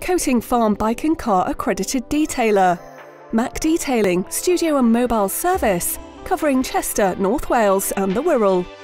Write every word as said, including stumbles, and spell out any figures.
Coating Farm Bike and Car Accredited Detailer. Mac Detailing, Studio and Mobile Service, covering Chester, North Wales and the Wirral.